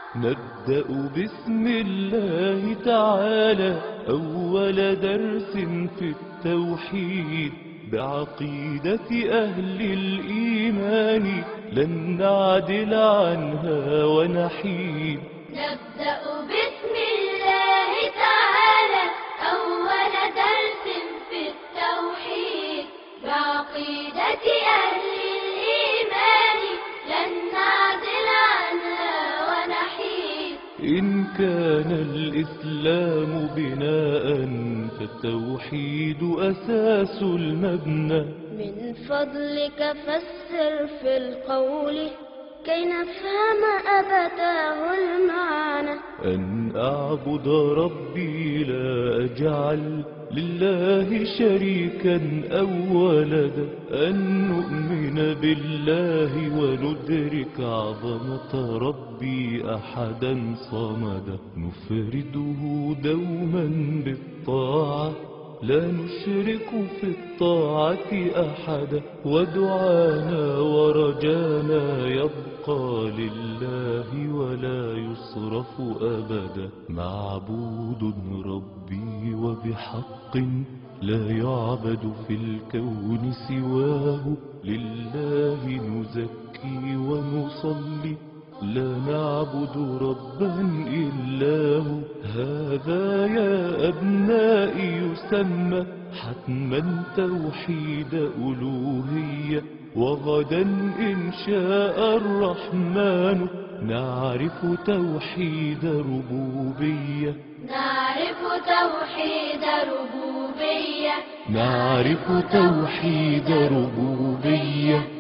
نبدأ بسم الله تعالى أول درس في التوحيد بعقيدة أهل الإيمان لن نعدل عنها ونحيد. نبدأ بسم الله تعالى أول درس في التوحيد بعقيدة أهل الإيمان لن نعدل عنها ونحيد. إن كان الإسلام بناء فالتوحيد أساس المبنى. من فضلك فسر في القول كي نفهم أبتاه المعنى. أن أعبد ربي لا أجعل لله شريكا أو ولدا. أن نؤمن بالله وندرك عظمة ربي أحدا صمدا. نفرده دوما بالطاعة لا نشرك في الطاعة أحدا. ودعانا ورجانا يبقى لله ولا يصرف أبدا. معبود ربي وبحق لا يعبد في الكون سواه. لله نزكي ونصلي لا نعبد ربا إلا هو. هذا يا أبنائي يسمى حتما توحيد ألوهية. وغدا إن شاء الرحمن نعرف توحيد ربوبية. نعرف توحيد ربوبية. نعرف توحيد ربوبية.